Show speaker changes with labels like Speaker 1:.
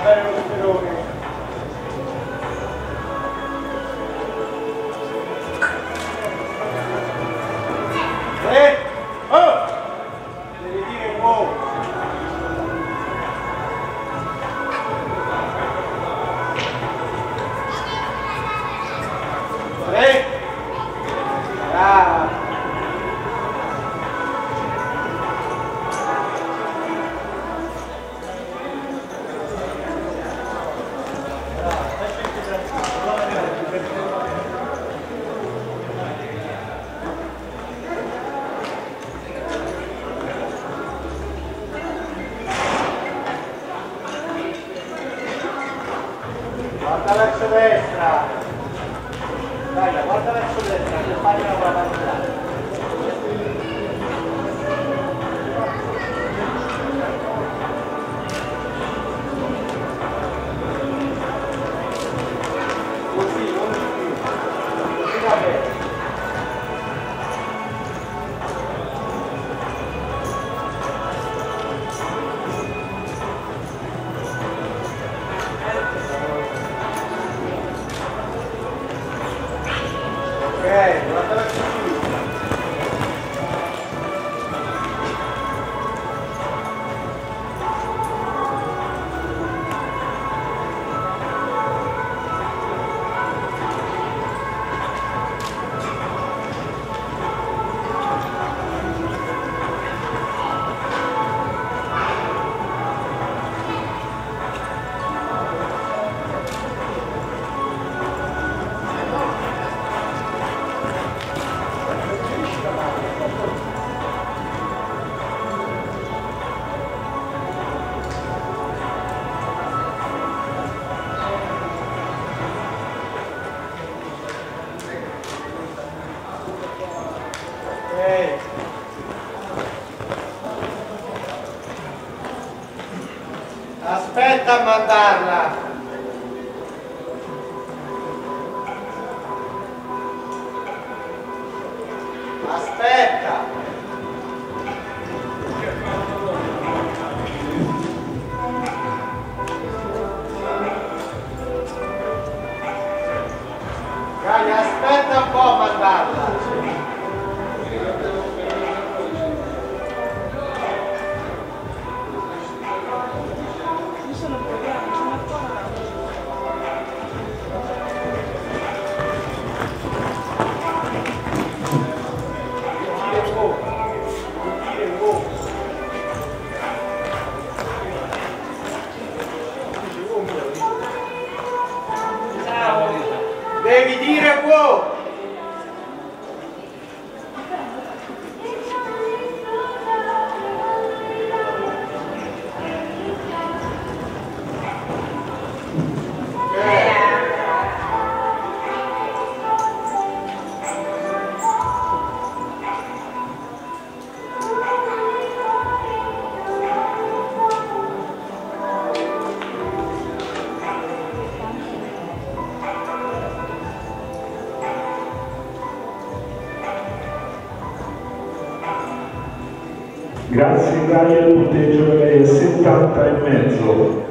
Speaker 1: alzare lo sperone. Oh! Devi dire wow. Brava. Guarda verso destra, dai, guarda verso destra, che fai una buona partita. Così, non di più, così va bene. Ok, guarda verso sinistra. Aspetta a mandarla. Aspetta. Dai, aspetta un po' a mandarla. Devi dire wow!
Speaker 2: Grazie Italia, il punteggio è 70,5.